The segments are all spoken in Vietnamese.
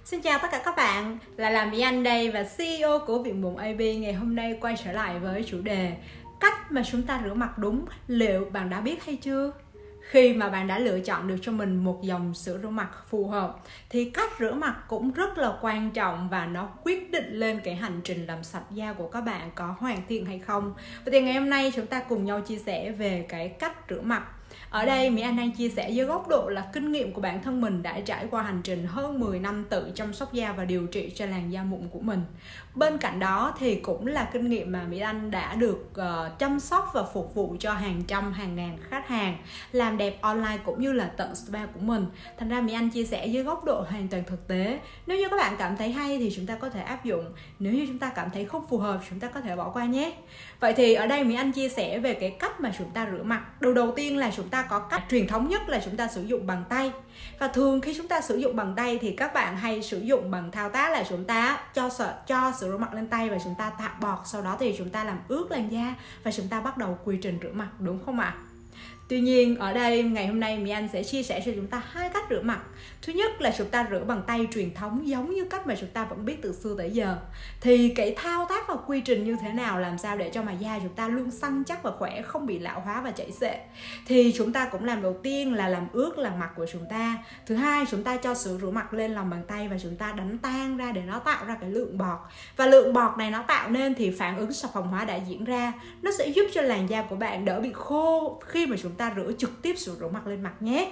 Xin chào tất cả các bạn, là làm Mỹ Anh đây và CEO của Viện Mụn AB ngày hôm nay quay trở lại với chủ đề cách mà chúng ta rửa mặt đúng, liệu bạn đã biết hay chưa? Khi mà bạn đã lựa chọn được cho mình một dòng sữa rửa mặt phù hợp thì cách rửa mặt cũng rất là quan trọng và nó quyết định lên cái hành trình làm sạch da của các bạn có hoàn thiện hay không. Vậy thì ngày hôm nay chúng ta cùng nhau chia sẻ về cái cách rửa mặt. Ở đây Mỹ Anh đang chia sẻ dưới góc độ là kinh nghiệm của bản thân mình đã trải qua hành trình hơn 10 năm tự chăm sóc da và điều trị cho làn da mụn của mình. Bên cạnh đó thì cũng là kinh nghiệm mà Mỹ Anh đã được chăm sóc và phục vụ cho hàng trăm hàng ngàn khách hàng làm đẹp online cũng như là tận spa của mình. Thành ra Mỹ Anh chia sẻ dưới góc độ hoàn toàn thực tế. Nếu như các bạn cảm thấy hay thì chúng ta có thể áp dụng. Nếu như chúng ta cảm thấy không phù hợp chúng ta có thể bỏ qua nhé. Vậy thì ở đây Mỹ Anh chia sẻ về cái cách mà chúng ta rửa mặt. Đầu tiên là chúng ta có cách truyền thống nhất là chúng ta sử dụng bằng tay. Và thường khi chúng ta sử dụng bằng tay thì các bạn hay sử dụng bằng thao tác là chúng ta cho sữa rửa mặt lên tay và chúng ta tạo bọt, sau đó thì chúng ta làm ướt làn da và chúng ta bắt đầu quy trình rửa mặt, đúng không ạ? Tuy nhiên ở đây ngày hôm nay Mỹ Anh sẽ chia sẻ cho chúng ta hai cách rửa mặt. Thứ nhất là chúng ta rửa bằng tay truyền thống giống như cách mà chúng ta vẫn biết từ xưa tới giờ. Thì cái thao tác và quy trình như thế nào, làm sao để cho mà da chúng ta luôn săn chắc và khỏe, không bị lão hóa và chảy xệ. Thì chúng ta cũng làm đầu tiên là làm ướt làn mặt của chúng ta. Thứ hai, chúng ta cho sữa rửa mặt lên lòng bàn tay và chúng ta đánh tan ra để nó tạo ra cái lượng bọt. Và lượng bọt này nó tạo nên thì phản ứng xà phòng hóa đã diễn ra. Nó sẽ giúp cho làn da của bạn đỡ bị khô khi mà chúng ta rửa trực tiếp sữa rửa mặt lên mặt nhé.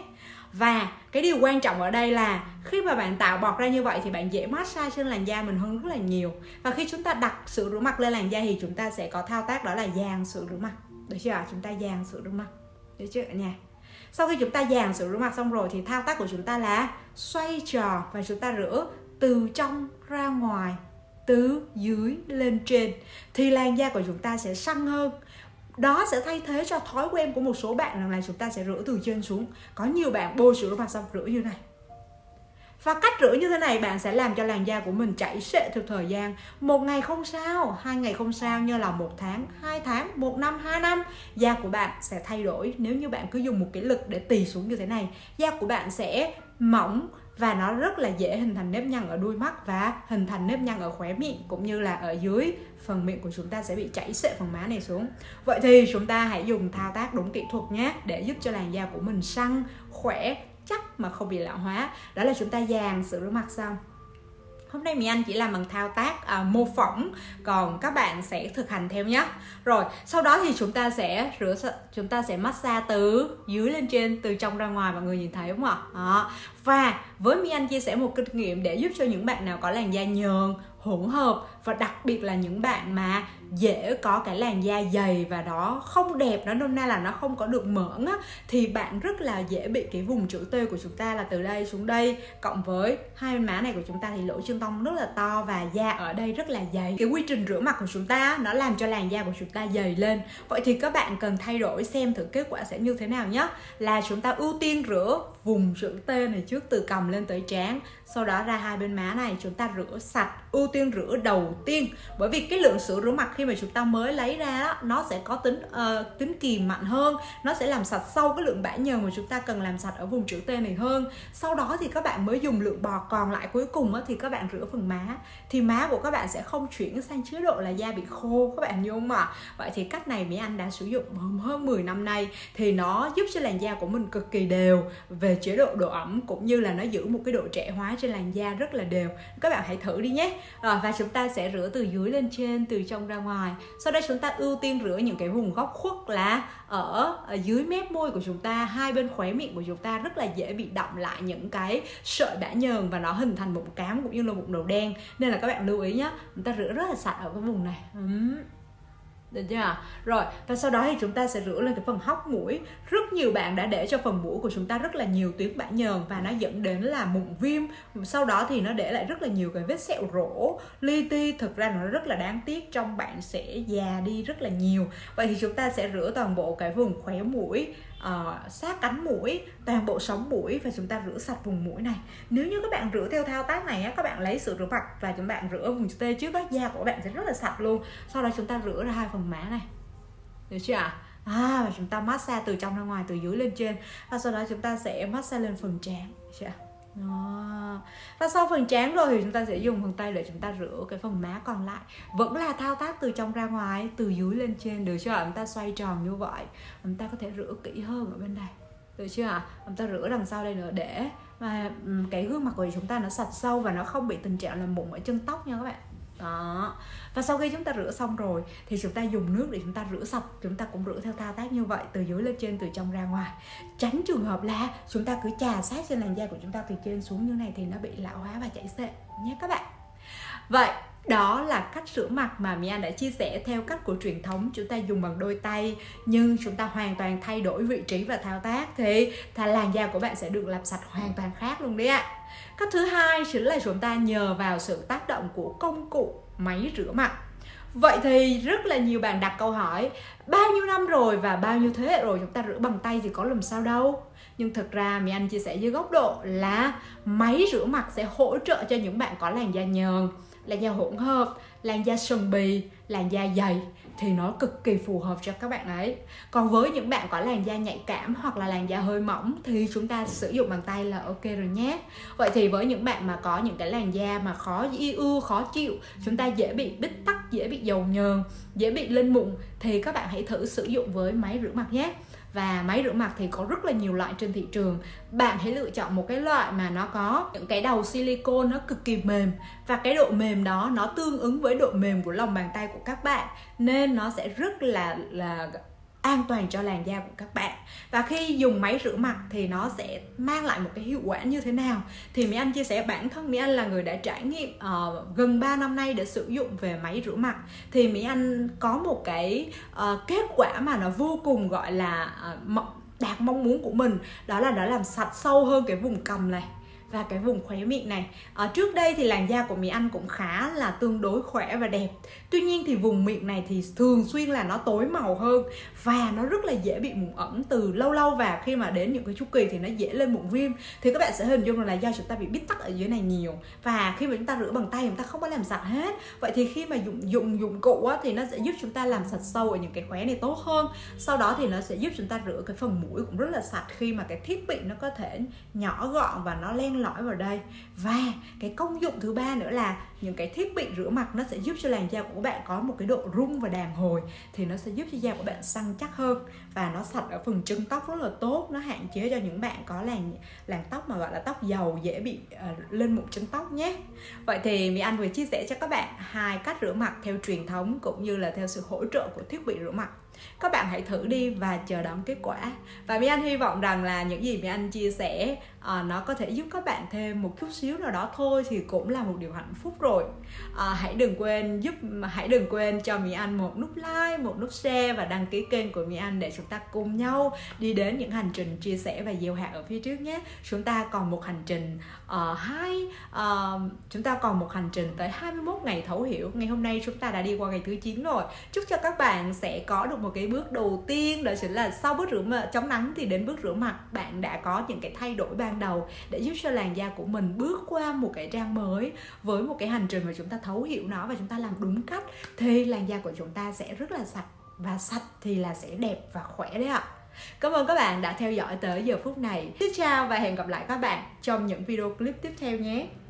Và cái điều quan trọng ở đây là khi mà bạn tạo bọt ra như vậy thì bạn dễ massage trên làn da mình hơn rất là nhiều. Và khi chúng ta đặt sữa rửa mặt lên làn da thì chúng ta sẽ có thao tác đó là dàn sữa rửa mặt. Được chưa ạ? Chúng ta dàn sữa rửa mặt. Được chưa cả nhà? Sau khi chúng ta dàn sữa rửa mặt xong rồi thì thao tác của chúng ta là xoay tròn và chúng ta rửa từ trong ra ngoài, từ dưới lên trên. Thì làn da của chúng ta sẽ săn hơn. Đó sẽ thay thế cho thói quen của một số bạn rằng là chúng ta sẽ rửa từ trên xuống. Có nhiều bạn bôi sữa rửa mặt xong rửa như này. Và cách rửa như thế này bạn sẽ làm cho làn da của mình chảy xệ theo thời gian. 1 ngày không sao, 2 ngày không sao, như là 1 tháng, 2 tháng, 1 năm, 2 năm. Da của bạn sẽ thay đổi. Nếu như bạn cứ dùng một cái lực để tì xuống như thế này, da của bạn sẽ mỏng và nó rất là dễ hình thành nếp nhăn ở đuôi mắt và hình thành nếp nhăn ở khóe miệng cũng như là ở dưới phần miệng của chúng ta sẽ bị chảy xệ phần má này xuống. Vậy thì chúng ta hãy dùng thao tác đúng kỹ thuật nhé, để giúp cho làn da của mình săn, khỏe, chắc mà không bị lão hóa. Đó là chúng ta dàn sữa rửa mặt xong. Hôm nay Mỹ Anh chỉ làm bằng thao tác mô phỏng, còn các bạn sẽ thực hành theo nhé. Rồi, sau đó thì chúng ta sẽ massage từ dưới lên trên, từ trong ra ngoài, mọi người nhìn thấy đúng không ạ? Đó. Và với Mỹ Anh chia sẻ một kinh nghiệm để giúp cho những bạn nào có làn da nhờn, hỗn hợp và đặc biệt là những bạn mà dễ có cái làn da dày và đó không đẹp, nó nôm na là nó không có được mởn á, thì bạn rất là dễ bị cái vùng chữ T của chúng ta là từ đây xuống đây, cộng với hai bên má này của chúng ta thì lỗ chân lông rất là to và da ở đây rất là dày. Cái quy trình rửa mặt của chúng ta nó làm cho làn da của chúng ta dày lên. Vậy thì các bạn cần thay đổi xem thử kết quả sẽ như thế nào nhé. Là chúng ta ưu tiên rửa vùng chữ T này trước, từ cằm lên tới trán, sau đó ra hai bên má này chúng ta rửa sạch, ưu tiên rửa đầu tiên. Bởi vì cái lượng sữa rửa mặt khi mà chúng ta mới lấy ra đó, nó sẽ có tính kiềm mạnh hơn, nó sẽ làm sạch sâu cái lượng bã nhờn mà chúng ta cần làm sạch ở vùng chữ T này hơn. Sau đó thì các bạn mới dùng lượng bọt còn lại cuối cùng thì các bạn rửa phần má, thì má của các bạn sẽ không chuyển sang chế độ là da bị khô, các bạn hiểu không ạ? Vậy thì cách này Mỹ Anh đã sử dụng hơn 10 năm nay thì nó giúp cho làn da của mình cực kỳ đều về chế độ độ ẩm cũng như là nó giữ một cái độ trẻ hóa trên làn da rất là đều. Các bạn hãy thử đi nhé. Và chúng ta sẽ rửa từ dưới lên trên, từ trong ra ngoài. Sau đó chúng ta ưu tiên rửa những cái vùng góc khuất là ở dưới mép môi của chúng ta, hai bên khóe miệng của chúng ta rất là dễ bị đọng lại những cái sợi bã nhờn và nó hình thành mụn cám cũng như là mụn đầu đen. Nên là các bạn lưu ý nhé, chúng ta rửa rất là sạch ở cái vùng này. Được chưa? Rồi, và sau đó thì chúng ta sẽ rửa lên cái phần hốc mũi. Rất nhiều bạn đã để cho phần mũi của chúng ta rất là nhiều tuyến bã nhờn và nó dẫn đến là mụn viêm. Sau đó thì nó để lại rất là nhiều cái vết sẹo rỗ, li ti. Thực ra nó rất là đáng tiếc, trong bạn sẽ già đi rất là nhiều. Vậy thì chúng ta sẽ rửa toàn bộ cái vùng khóe mũi, sát cánh mũi, toàn bộ sống mũi và chúng ta rửa sạch vùng mũi này. Nếu như các bạn rửa theo thao tác này các bạn lấy sữa rửa mặt và chúng bạn rửa vùng T trước da của bạn sẽ rất là sạch luôn. Sau đó chúng ta rửa ra hai phần má này. Được chưa ạ? Và chúng ta massage từ trong ra ngoài, từ dưới lên trên. Và sau đó chúng ta sẽ massage lên phần trán. Được chưa? Và sau phần trán rồi thì chúng ta sẽ dùng bàn tay để chúng ta rửa cái phần má còn lại. Vẫn là thao tác từ trong ra ngoài, từ dưới lên trên, được chưa ạ? Chúng ta xoay tròn như vậy. Chúng ta có thể rửa kỹ hơn ở bên đây, được chưa ạ? Chúng ta rửa đằng sau đây nữa để mà cái gương mặt của chúng ta nó sạch sâu và nó không bị tình trạng là mụn ở chân tóc nha các bạn. Đó. Và sau khi chúng ta rửa xong rồi thì chúng ta dùng nước để chúng ta rửa sạch. Chúng ta cũng rửa theo thao tác như vậy, từ dưới lên trên, từ trong ra ngoài. Tránh trường hợp là chúng ta cứ chà sát trên làn da của chúng ta từ trên xuống như này thì nó bị lão hóa và chảy xệ nhé các bạn. Vậy đó là cách rửa mặt mà My Anh đã chia sẻ theo cách của truyền thống. Chúng ta dùng bằng đôi tay, nhưng chúng ta hoàn toàn thay đổi vị trí và thao tác thì làn da của bạn sẽ được làm sạch hoàn toàn khác luôn đấy ạ. Cách thứ hai chính là chúng ta nhờ vào sự tác động của công cụ máy rửa mặt. Vậy thì rất là nhiều bạn đặt câu hỏi, bao nhiêu năm rồi và bao nhiêu thế hệ rồi chúng ta rửa bằng tay thì có làm sao đâu. Nhưng thực ra My Anh chia sẻ dưới góc độ là máy rửa mặt sẽ hỗ trợ cho những bạn có làn da nhờn, làn da hỗn hợp, làn da sần bì, làn da dày thì nó cực kỳ phù hợp cho các bạn ấy. Còn với những bạn có làn da nhạy cảm hoặc là làn da hơi mỏng thì chúng ta sử dụng bằng tay là ok rồi nhé. Vậy thì với những bạn mà có những cái làn da mà khó chịu, chúng ta dễ bị bít tắc, dễ bị dầu nhờn, dễ bị lên mụn thì các bạn hãy thử sử dụng với máy rửa mặt nhé. Và máy rửa mặt thì có rất là nhiều loại trên thị trường. Bạn hãy lựa chọn một cái loại mà nó có những cái đầu silicone nó cực kỳ mềm. Và cái độ mềm đó nó tương ứng với độ mềm của lòng bàn tay của các bạn, nên nó sẽ rất là an toàn cho làn da của các bạn. Và khi dùng máy rửa mặt thì nó sẽ mang lại một cái hiệu quả như thế nào thì My Anh chia sẻ, bản thân My Anh là người đã trải nghiệm gần 3 năm nay để sử dụng về máy rửa mặt thì My Anh có một cái kết quả mà nó vô cùng gọi là đạt mong muốn của mình, đó là nó làm sạch sâu hơn cái vùng cằm này và cái vùng khóe miệng này. Trước đây thì làn da của My Anh cũng khá là tương đối khỏe và đẹp. Tuy nhiên thì vùng miệng này thì thường xuyên là nó tối màu hơn và nó rất là dễ bị mụn ẩn từ lâu, và khi mà đến những cái chu kỳ thì nó dễ lên mụn viêm. Thì các bạn sẽ hình dung là do chúng ta bị bít tắc ở dưới này nhiều, và khi mà chúng ta rửa bằng tay chúng ta không có làm sạch hết. Vậy thì khi mà dùng dụng cụ á, thì nó sẽ giúp chúng ta làm sạch sâu ở những cái khóe này tốt hơn. Sau đó thì nó sẽ giúp chúng ta rửa cái phần mũi cũng rất là sạch khi mà cái thiết bị nó có thể nhỏ gọn và nó len lỏi vào đây. Và cái công dụng thứ ba nữa là những cái thiết bị rửa mặt nó sẽ giúp cho làn da của các bạn có một cái độ rung và đàn hồi, thì nó sẽ giúp cho da của bạn săn chắc hơn và nó sạch ở phần chân tóc rất là tốt. Nó hạn chế cho những bạn có làn tóc mà gọi là tóc dầu, dễ bị lên mụn chân tóc nhé. Vậy thì My Anh vừa chia sẻ cho các bạn hai cách rửa mặt theo truyền thống cũng như là theo sự hỗ trợ của thiết bị rửa mặt. Các bạn hãy thử đi và chờ đón kết quả. Và My Anh hy vọng rằng là những gì My Anh chia sẻ nó có thể giúp các bạn thêm một chút xíu nào đó thôi thì cũng là một điều hạnh phúc rồi. Hãy đừng quên cho My Anh một nút like, một nút share và đăng ký kênh của My Anh để chúng ta cùng nhau đi đến những hành trình chia sẻ và gieo hạt ở phía trước nhé. Chúng ta còn một hành trình tới 21 ngày thấu hiểu. Ngày hôm nay chúng ta đã đi qua ngày thứ 9 rồi. Chúc cho các bạn sẽ có được một cái bước đầu tiên, đó chính là sau bước rửa chống nắng thì đến bước rửa mặt bạn đã có những cái thay đổi ban đầu để giúp cho làn da của mình bước qua một cái trang mới với một cái hành trình mà chúng ta thấu hiểu nó và chúng ta làm đúng cách thì làn da của chúng ta sẽ rất là sạch, và sạch thì là sẽ đẹp và khỏe đấy ạ. Cảm ơn các bạn đã theo dõi tới giờ phút này. Xin chào và hẹn gặp lại các bạn trong những video clip tiếp theo nhé.